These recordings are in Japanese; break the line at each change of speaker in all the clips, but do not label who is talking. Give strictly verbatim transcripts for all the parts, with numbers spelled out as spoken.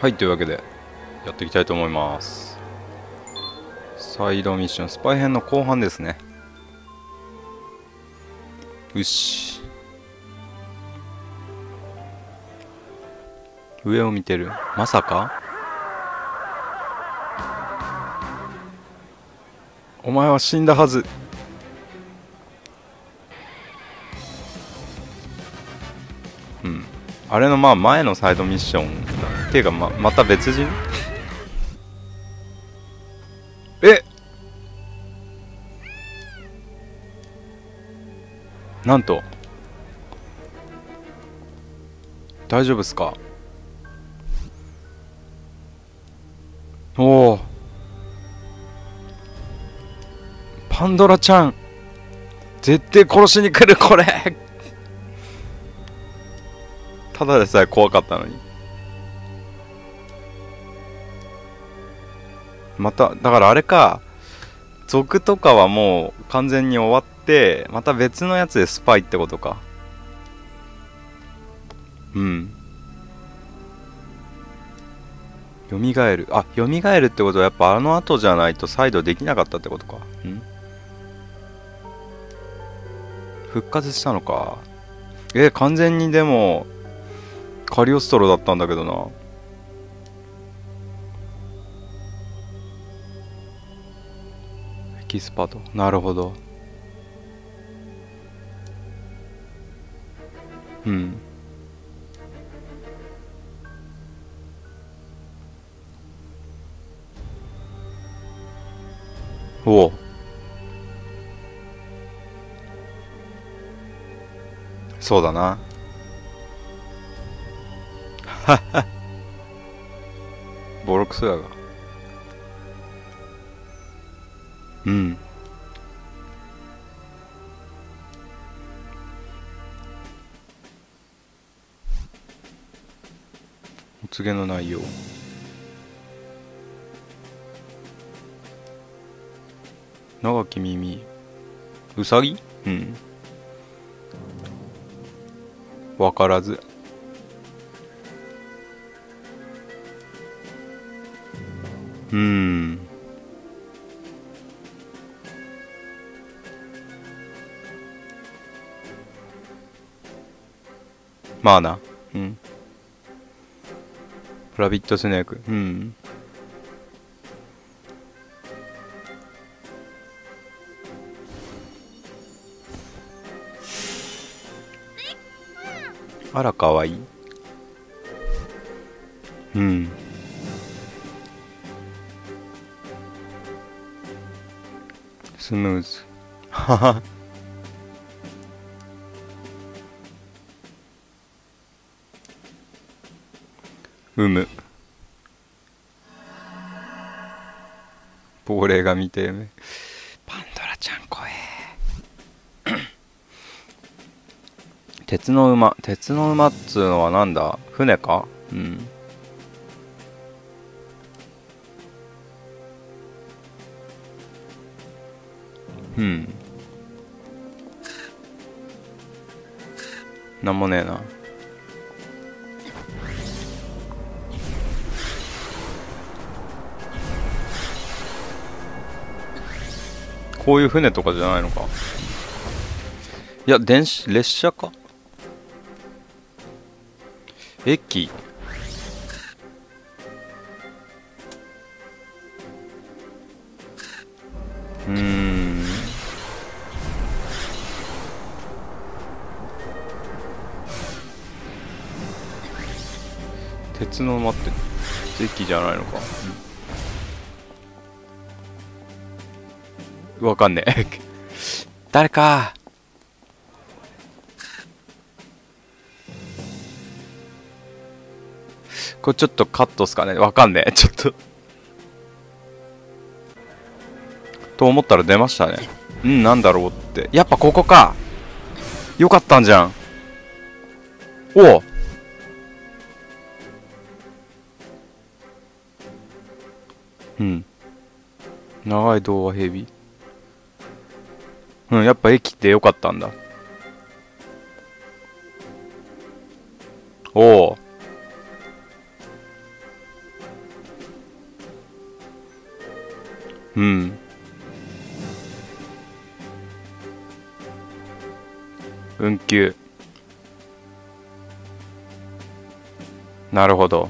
はい、というわけでやっていきたいと思います。サイドミッションスパイ編の後半ですね。よし、上を見てる。まさかお前は死んだはず。うん、あれのまあ前のサイドミッションっていうか ま, また別人。えなんと大丈夫っすか。おお、パンドラちゃん絶対殺しに来る。これただでさえ怖かったのに。まただからあれか、族とかはもう完全に終わってまた別のやつでスパイってことか。うん、蘇る。あ、蘇るってことはやっぱあの後じゃないと再度できなかったってことか。ん復活したのか。えー、完全にでもカリオストロだったんだけどな。エキスパート、なるほど。うん、おお、そうだな。ボロクソやが。うん、お告げの内容。長き耳、うさぎ。うん、わからず。うーん、まあな。うん、ラビットスネーク。うん、あらかわいい。うん、スムーズ。はは。うむ。亡霊が見てる。パンドラちゃん怖え。鉄の馬。鉄の馬っつうのはなんだ、船か。うん、うん、なんもねえな。こういう船とかじゃないのか。いや、電子列車か。駅。うーん、鉄の馬って駅じゃないのか。うん、わかんねえ。誰か。これちょっとカットっすかね。わかんねえ。ちょっとと思ったら出ましたね。うん、なんだろうって。やっぱここか。よかったんじゃん。おお、うん、長い動画ヘビ。うん、やっぱ駅ってよかったんだ。おお、 うん。運休。なるほど。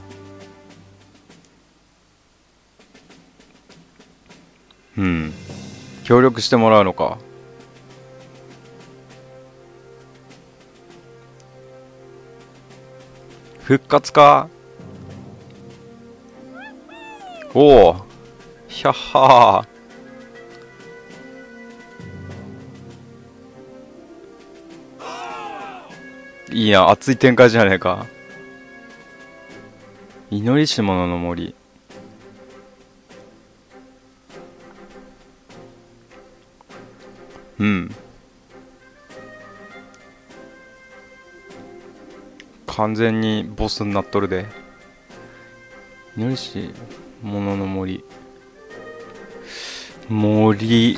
うん。協力してもらうのか。復活か。おお。ひゃっはー。いいや、熱い展開じゃねえか。祈りし者の森。うん。完全にボスになっとるで。祈りし者の森。森。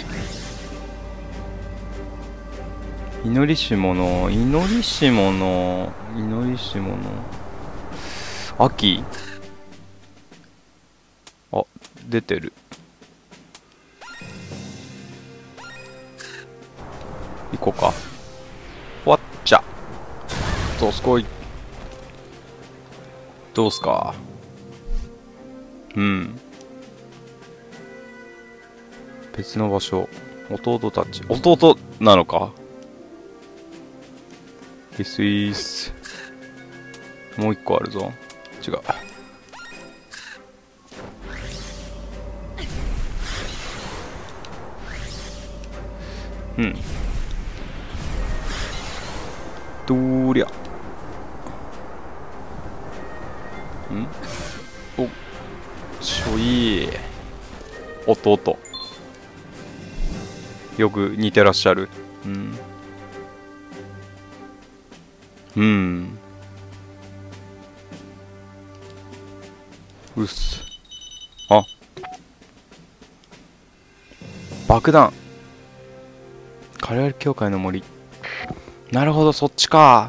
祈りし者、祈りし者、祈りし者。秋。あ、出てる。行こうか。わっちゃ。どうすこい。どうすか。うん。別の場所。弟たち。弟なのか。デスイース。もう一個あるぞ。違う。うん。どーりゃ。んお、しょい。弟。よく似てらっしゃる。うん。うん。うっす。あ。爆弾。カレー教会の森。なるほど、そっちか。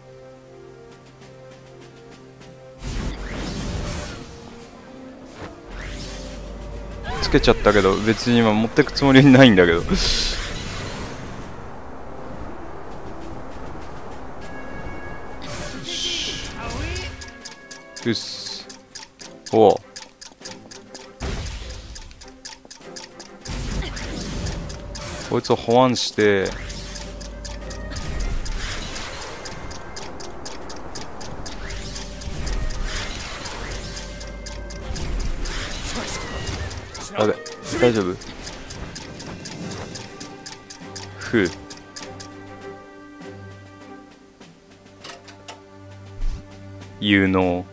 つけちゃったけど、別に今持ってくつもりないんだけど。うっす。おう。こいつを保安して。やべ、大丈夫？ふう。有能。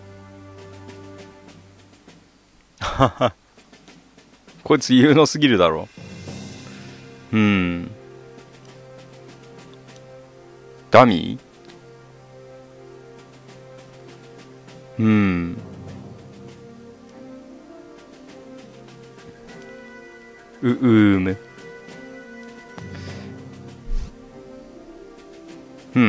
はは。こいつ有能すぎるだろ。うん。ダミー？うん。う、うーむ。うん。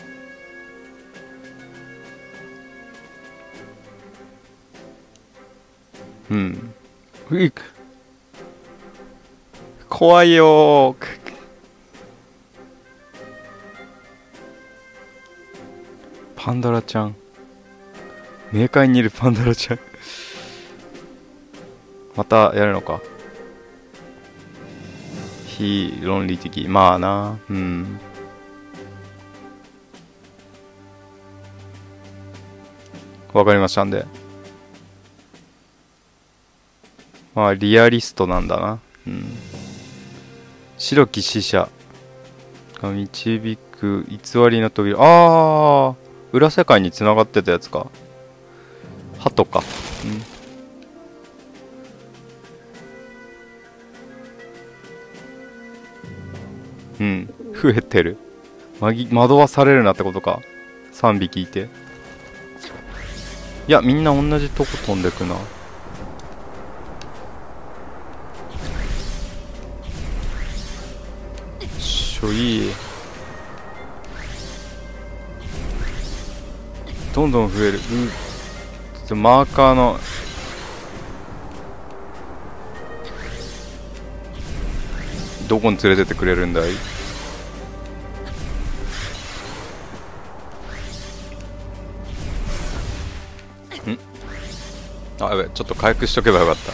うん。うっ。怖いよー。パンドラちゃん。冥界にいるパンドラちゃん。またやるのか。非論理的。まあな。うん。わかりましたんで。まあ、リアリストなんだな。うん。白き使者が導く偽りの扉。ああ、裏世界に繋がってたやつか。鳩か。うん。うん。増えてる。まぎ、惑わされるなってことか。さんびきいて。いや、みんな同じとこ飛んでくな。しょい。どんどん増える。うん。マーカーのどこに連れてってくれるんだい？んあ、やべ、ちょっと回復しとけばよかった。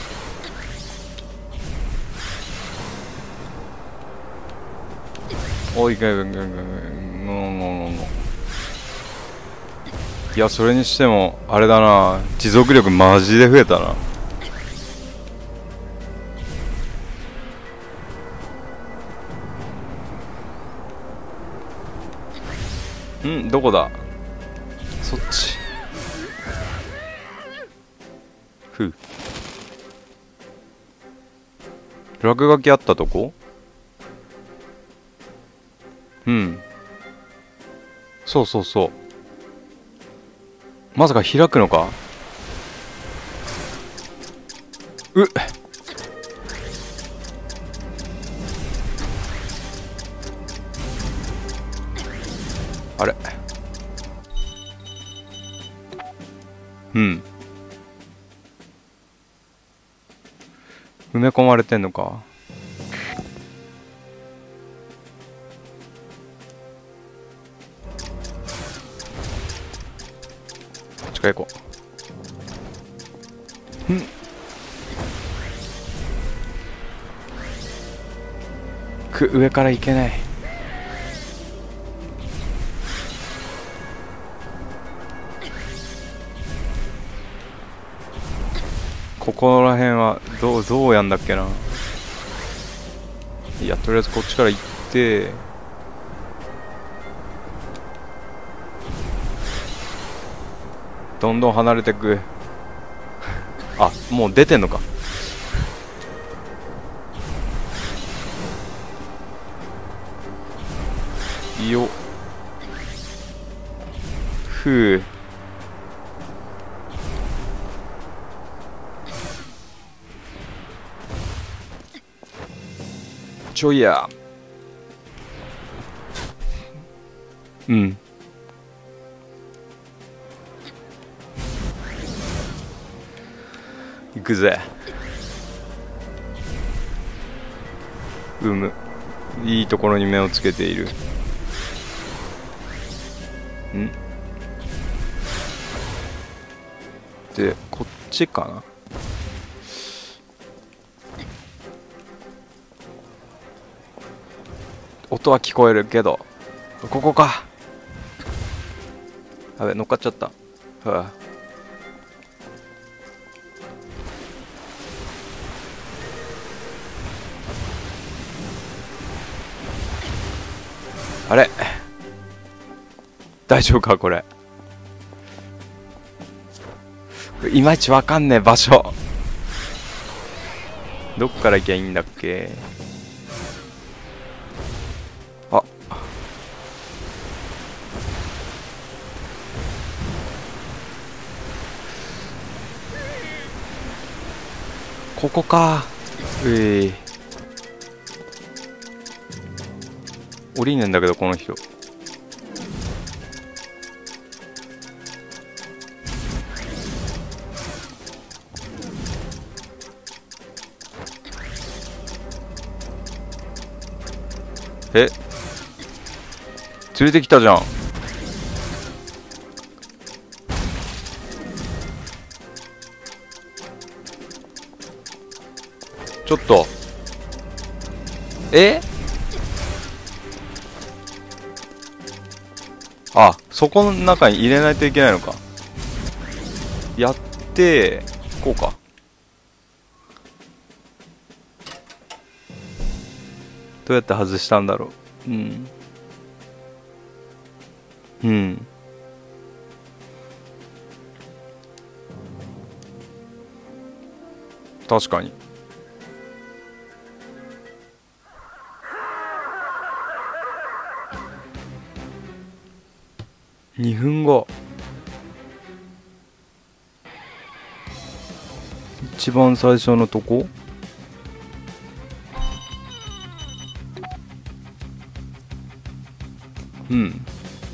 おい、がががががいや、それにしてもあれだな、持続力マジで増えたな。ん、どこだ？そっち。ふう。落書きあったとこ？うん。そうそうそう。まさか開くのか？うっ。あれ？うん。埋め込まれてんのか？近い行こう。んく上から行けない。ここら辺はどうどうやんだっけな。いや、とりあえずこっちから行ってどんどん離れてく。あ、もう出てんのか。いいよ。ふう。ちょいや。うん。行くぜ。うむ。いいところに目をつけている。んで、こっちかな。音は聞こえるけど、ここか。やべ、乗っかっちゃった。はあ、あれ、大丈夫かこれ。いまいちわかんねえ場所。どっから行きゃいいんだっけ。あ、ここか。うい、降りねえんだけどこの人。え、連れてきたじゃん。ちょっと、え、あ、そこの中に入れないといけないのか。やってこうか。どうやって外したんだろう。うんうん、確かに。にふんご。一番最初のとこ。うん、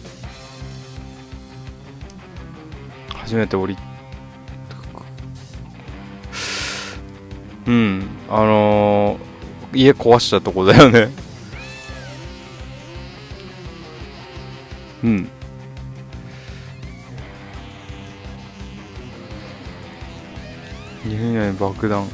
初めて降り、うん、あのー、 家壊したとこだよね。うん。にふん以内に爆弾。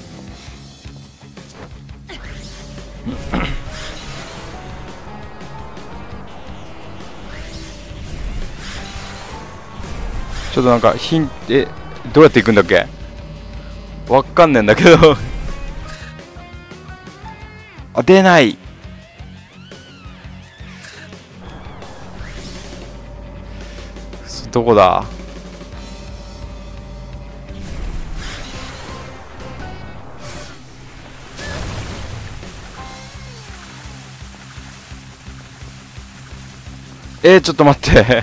ちょっとなんかヒンえどうやって行くんだっけ、わかんねえんだけどあ、出ない。どこだ。えー、ちょっと待って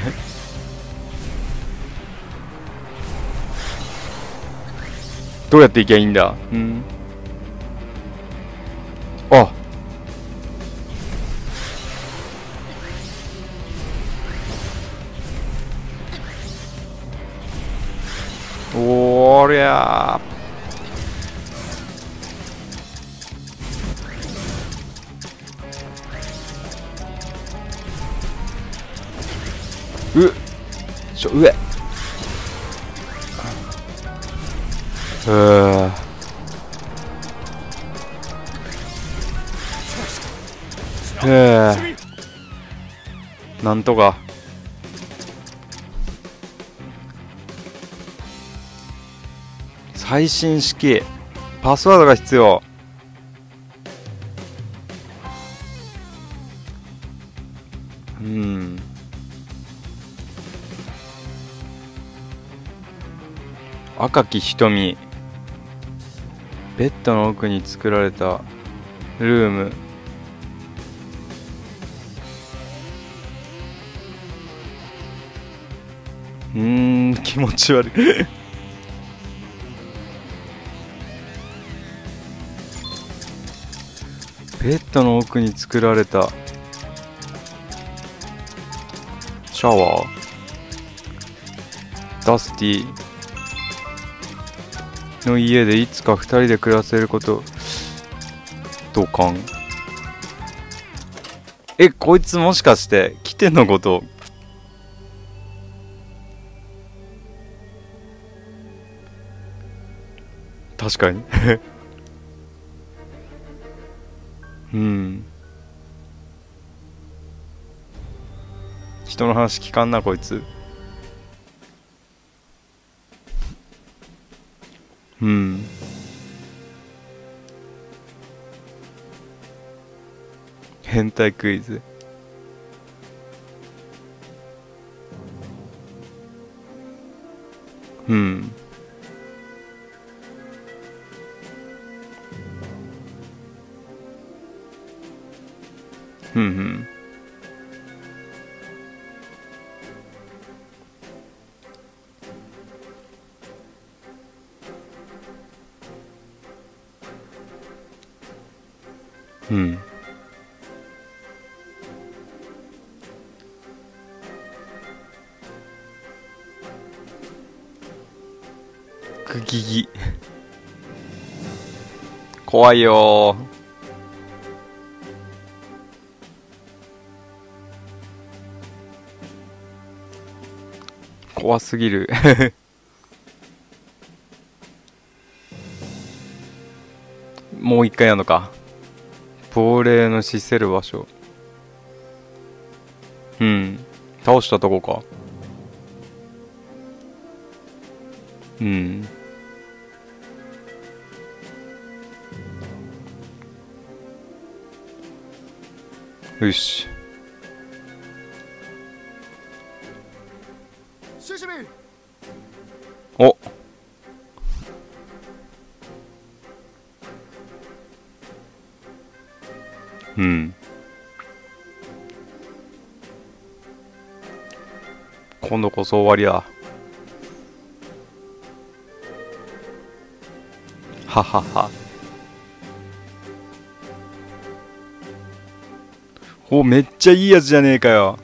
どうやって行きゃいいんだ。うん。あ、おりゃー。うちょ上。うーへえ、なんとか。最新式パスワードが必要。うん。赤き瞳。ベッドの奥に作られたルーム。うーん、気持ち悪いベッドの奥に作られたシャワー。ダスティの家でいつか二人で暮らせること同感。え、こいつもしかして来てのこと。確かにうん。人の話聞かんなこいつ。うん。変態クイズ。うん。うんうん。うん。クギギ怖いよー。怖すぎるもう一回やるのか。亡霊の死せる場所。うん。倒したとこか。うん。よし。お。うん。今度こそ終わりだ。ははは。お、めっちゃいいやつじゃねえかよ。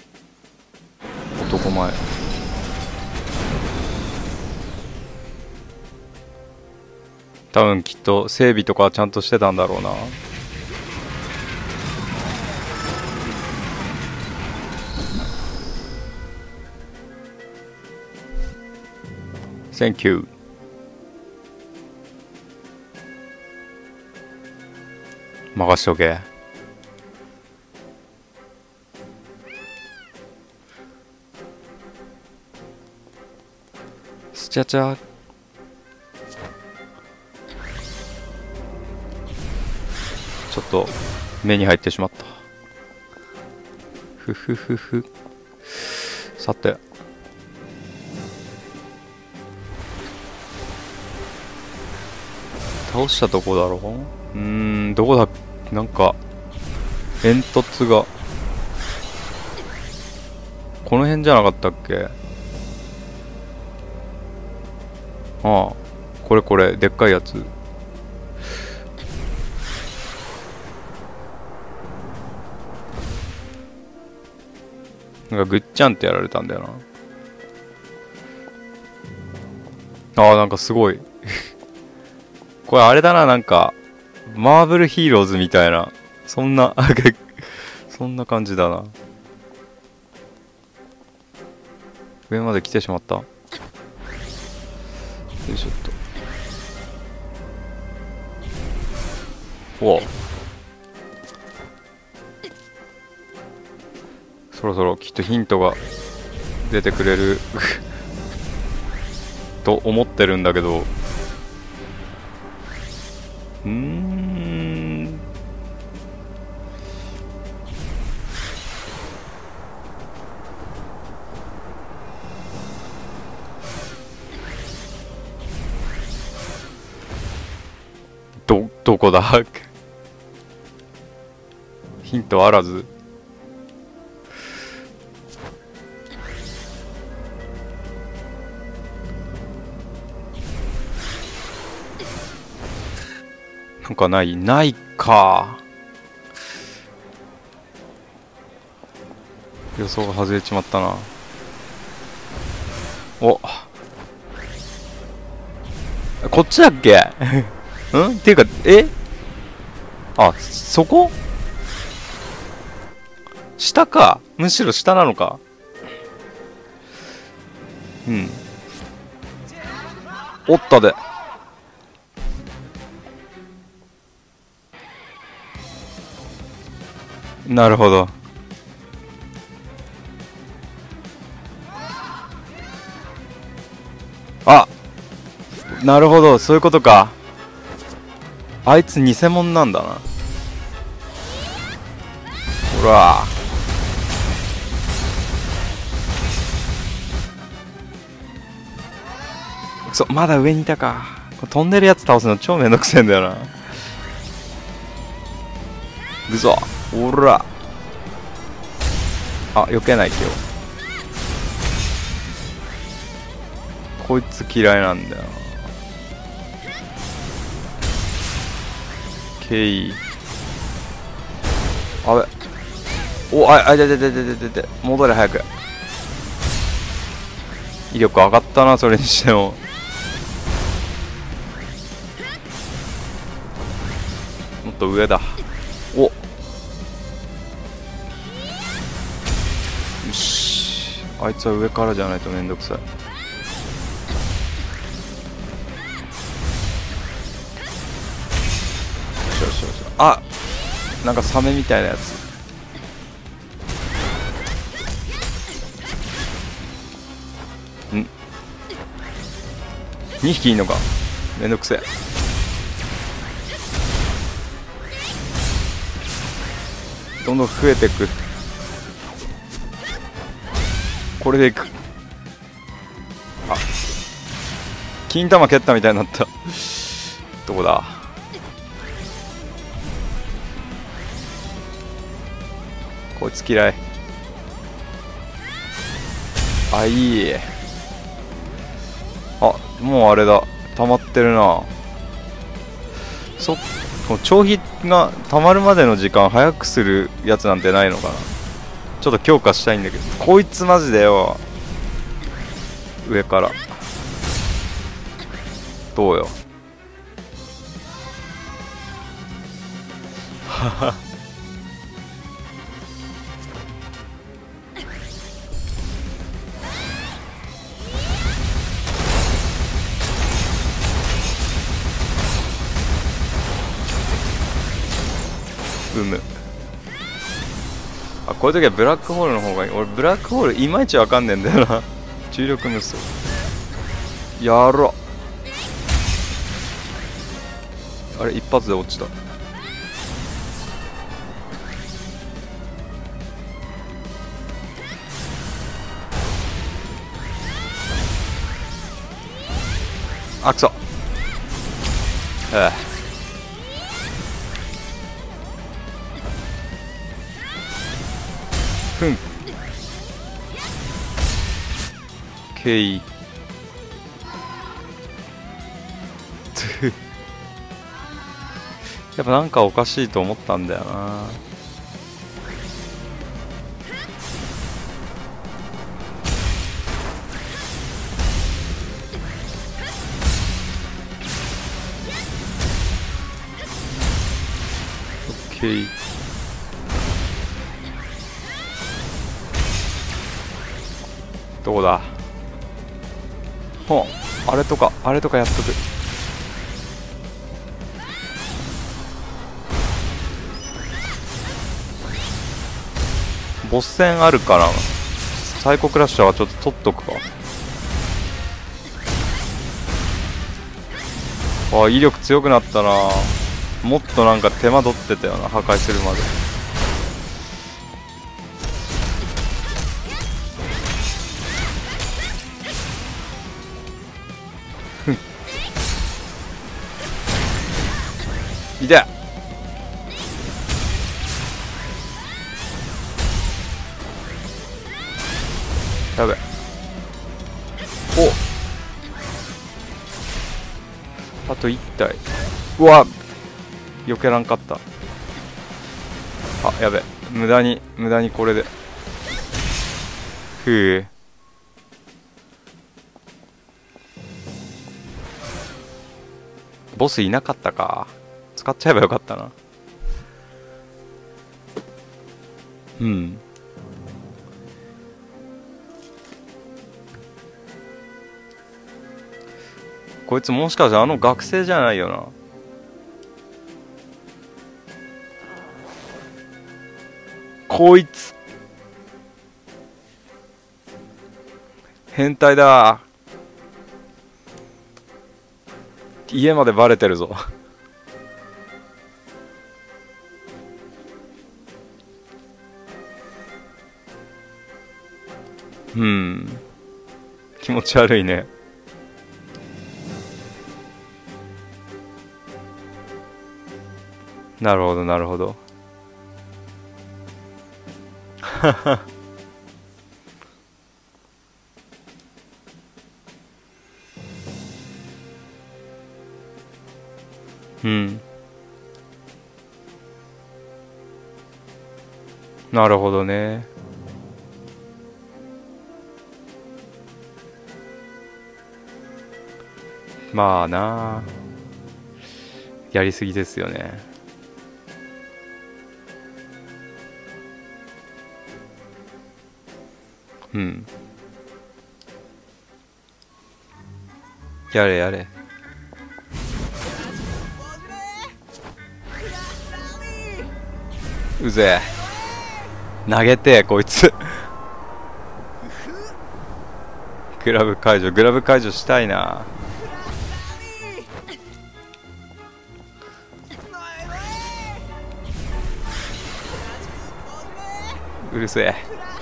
男前。 多分きっと整備とかちゃんとしてたんだろうな。Thank you。任しとけ。スチャチャ。ちょっと目に入ってしまった。ふふふふ。さて。倒したとこだろう。うーん、どこだ。なんか煙突がこの辺じゃなかったっけ。ああ、これこれでっかいやつ。なんかぐっちゃんってやられたんだよな。ああ、なんかすごいこれあれだな、なんかマーブルヒーローズみたいな、そんなそんな感じだな。上まで来てしまった。よいしょっと。お、そろそろきっとヒントが出てくれると思ってるんだけど、うーん、どどこだヒントあらず。なんかないないか。予想が外れちまったな。お、こっちだっけんっていうか、え、あ、そこ下か。むしろ下なのか。うん、おったで。なるほど。あ、なるほど、そういうことか。あいつ偽物なんだな。ほら、くそ、まだ上にいたか。これ飛んでるやつ倒すの超めんどくせえんだよな。うそ、ほら。あ、避けないけよ。こいつ嫌いなんだよな。ケイ。あべ。お、あ、あ、ででででででで。戻れ早く。威力上がったな、それにしても。もっと上だ。お。よし。あいつは上からじゃないとめんどくさい。よしよしよし。あ、なんかサメみたいなやつ。ん、にひきいんのか。めんどくせえ。どんどん増えていく。これでいく。あ、金玉蹴ったみたいになったどこだ。こいつ嫌い。あ、いい。あ、もうあれだ、溜まってるな。そっ、帳費が溜まるまでの時間早くするやつなんてないのかな。ちょっと強化したいんだけど、こいつマジでよ。上からどうよ。 うむ。あ、こういう時はブラックホールの方がいい。俺ブラックホールいまいちわかんねえんだよな。重力無双やろ。あれ一発で落ちた。あ、くそ。ええ。ふん。けい。やっぱなんかおかしいと思ったんだよな。オッケー。どこだ。ほん、あれとかあれとかやっとく。ボス戦あるからサイコクラッシャーはちょっと取っとくか。あ、威力強くなったな。もっとなんか手間取ってたよな、破壊するまで。ふん。痛い。やべ。お、あといち体。うわ、避けらんかった。あ、やべ、無駄に無駄にこれで。ふう。ボスいなかったか。使っちゃえばよかったな。うん。こいつもしかしてあの学生じゃないよな。こいつ変態だ。家までバレてるぞ。うん、気持ち悪いね。なるほどなるほど。うん、なるほどね。まあなあ、やりすぎですよね。うん、やれやれ。うぜえ、投げてこいつ。グラブ解除、グラブ解除したいな。うるせえ。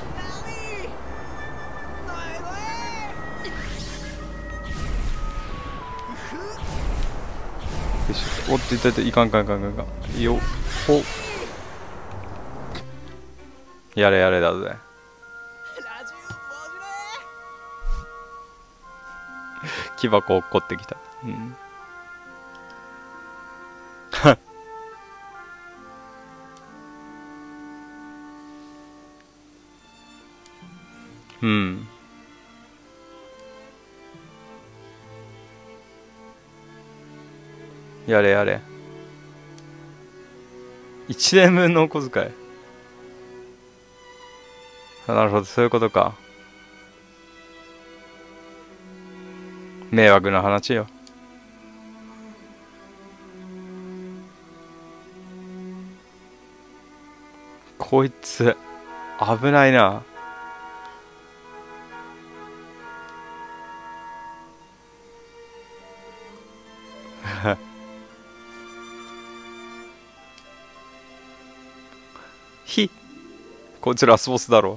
おっといたいた、いかんかんかんかんかんよほ。やれやれだぜ。木箱落っこってきた。うん。うん。やれやれ。 いちねんぶんのお小遣い。なるほど、そういうことか。迷惑な話よ。こいつ危ないな。ひこいつラスボスだろ。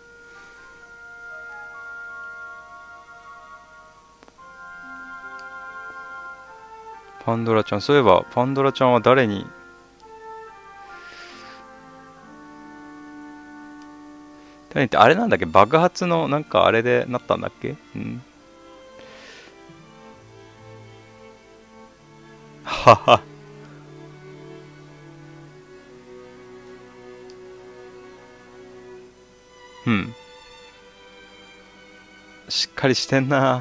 パンドラちゃん、そういえばパンドラちゃんは誰に誰にってあれなんだっけ、爆発のなんかあれでなったんだっけ。うん。はは。うん。しっかりしてんな。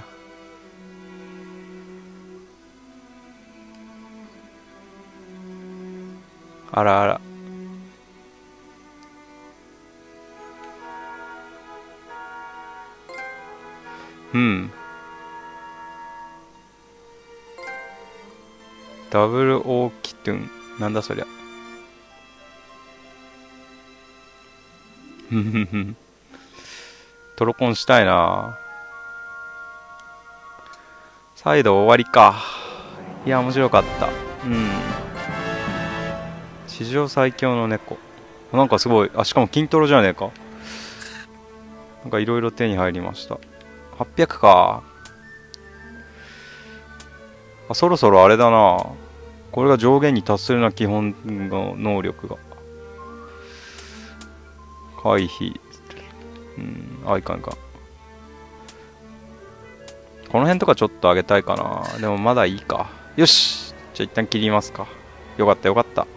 あらあら。うん。ダブルオーキトゥン。なんだそりゃ。ふんふんふん。トロコンしたいな。再度終わりか。いや、面白かった。うん。史上最強の猫。なんかすごい。あ、しかも筋トロじゃねえか。なんかいろいろ手に入りました。はっぴゃくか。あ、そろそろあれだな。これが上限に達するな、基本の能力が。回避。うん、あ、いかんいかん。この辺とかちょっと上げたいかな。でもまだいいか。よし、じゃあ一旦切りますか。よかったよかった。